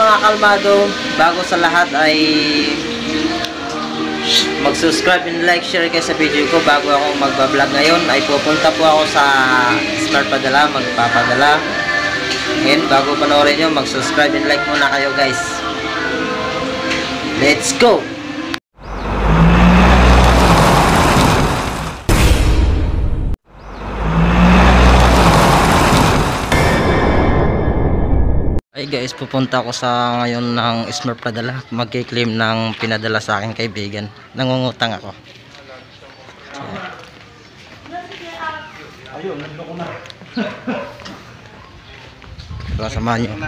mga kalmado, bago sa lahat ay mag-subscribe and like, share kayo sa video ko. Bago ako magbablog ngayon ay pupunta po ako sa Smart Padala, magpapadala. Ngayon, bago panoorin nyo, mag-subscribe and like muna kayo guys. Let's go! Hey guys, pupunta ako sa ngayon ng Smart Padala. Magki-claim ng pinadala sa aking kaibigan. Nangungutang ako. Ayun, nandun ko na. Tara, samahan nyo.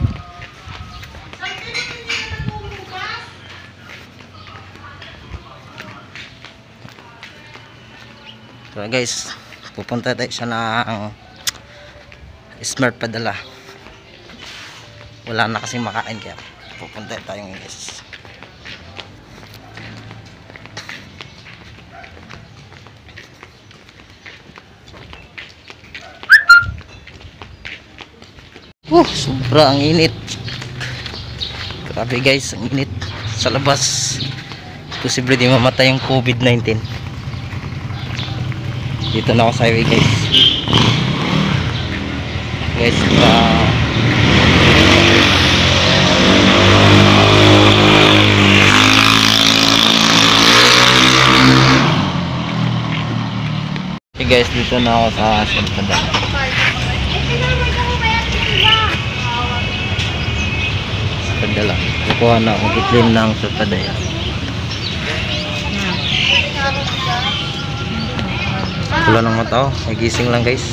Tara guys, pupunta tayo siya ng Smart Padala. Wala na kasing makain kaya pupunta tayo guys. Sobra ang init. Grabe guys, ang init sa labas. Posible di mamatay yung COVID-19. Dito na ako sa highway guys. Guys, hey guys, dito na ako sa Smart Padala. Padala. Kukuha na akong i-claim ng Smart Padala. Wala ng mata oh. May gising lang guys.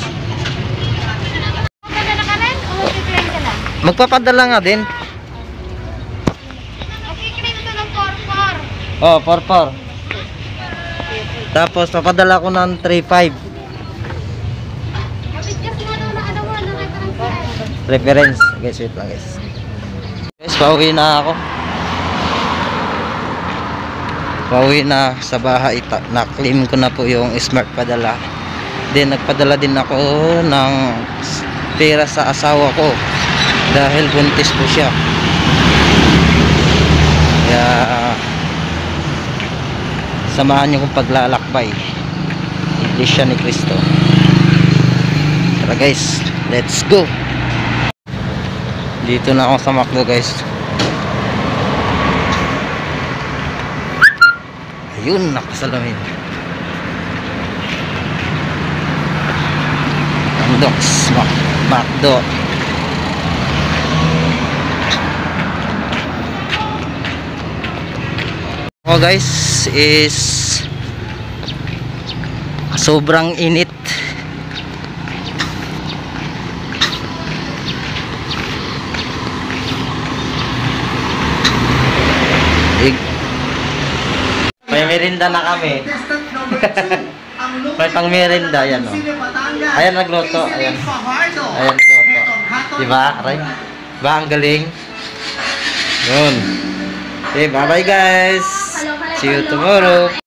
Magpapadala nga din. Oh, 4-4. Tapos papadala ko ng 3-5. Reference. Guys, wait lang guys. Guys, pauwi na ako. Pauwi na sa bahay. Na-claim ko na po yung Smart Padala. Then nagpadala din ako ng pera sa asawa ko. Dahil buntis po siya. Kaya samahan niyo kong paglalakbay. Iglesia ni Cristo. Tara guys, let's go. Dito na ako sa Macdo guys. Ayun, nakasalamin. Andox, Macdo. Oh guys, is sobrang init. May merinda na kami. May pang merinda yan oh. Ayan nagluto, ayan. Ayan nagluto. Diba? Aray. Diba ang galing? Yun. Okay, bye bye guys. See you tomorrow.